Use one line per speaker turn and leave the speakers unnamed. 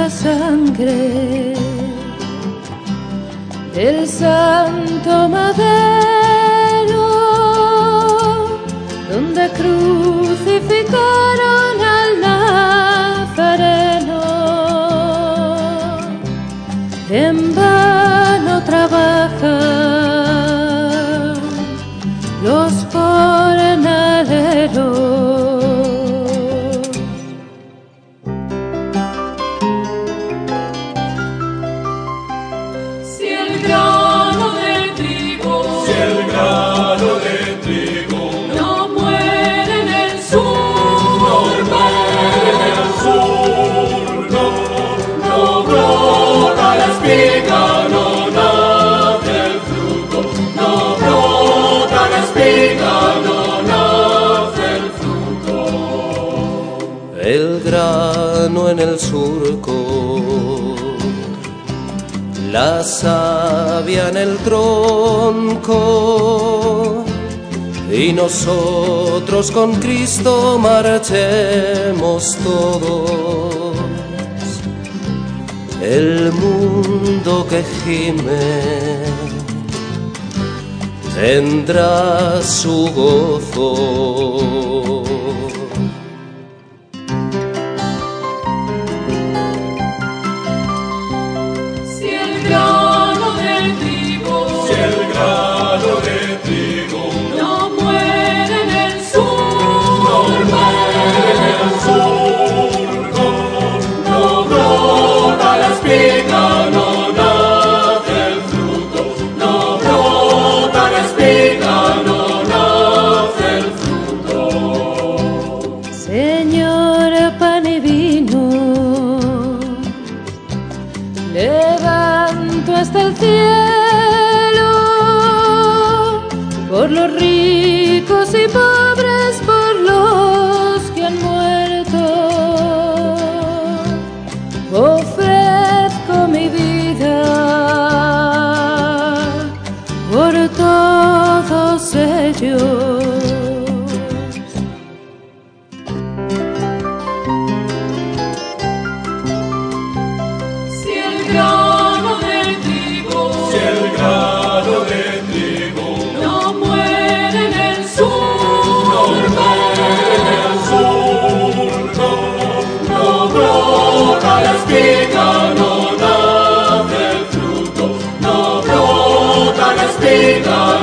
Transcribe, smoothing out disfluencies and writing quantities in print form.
la sangre del Santo Madero, donde crucificaron al Nazareno. En vano trabajan los jornaleros.
Si el grano de trigo no muere en el sur, no brota la espiga, no nace el fruto, no brota la espiga, no nace el fruto.
El grano en el surco, la savia en el tronco, y nosotros con Cristo marchemos todos. El mundo que gime tendrá su gozo.
Si el grano de trigo no muere en el sur, no brota la espiga, no nace el fruto, no brota la espiga, no nace el fruto.
Señor, pan y vino, levanto hasta el cielo por los ricos y pobres, por los que han muerto. Ofrezco mi vida por todos ellos.
Si el grano de trigo no muere en el sur, no brota la espiga, no nace el fruto, no brota la espiga,